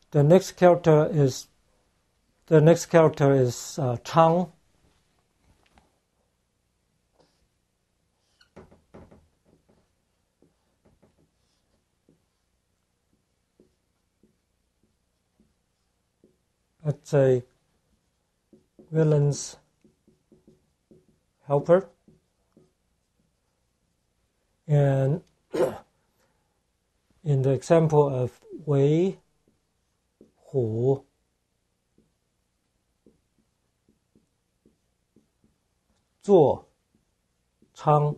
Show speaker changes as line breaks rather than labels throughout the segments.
The next character is Chang. It's a villain's helper. And in the example of Wei Hu, Zuo Chang,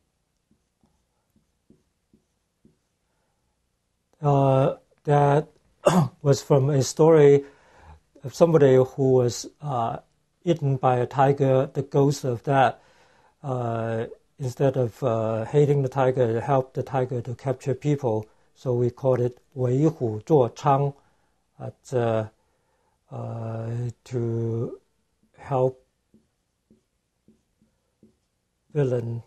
that was from a story of somebody who was eaten by a tiger. The ghost of that, instead of hating the tiger, it helped the tiger to capture people. So we called it Wei Hu Zuo Chang, to help villain.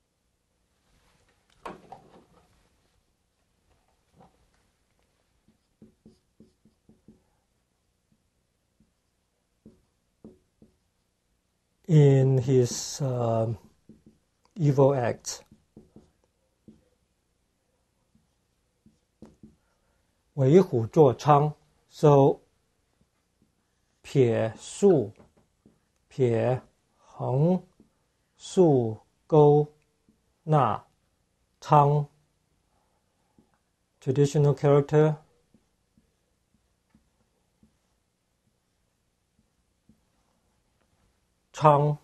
In his evil acts. 为虎作伥. So 撇竖撇横竖钩捺伥. Traditional character. Chang.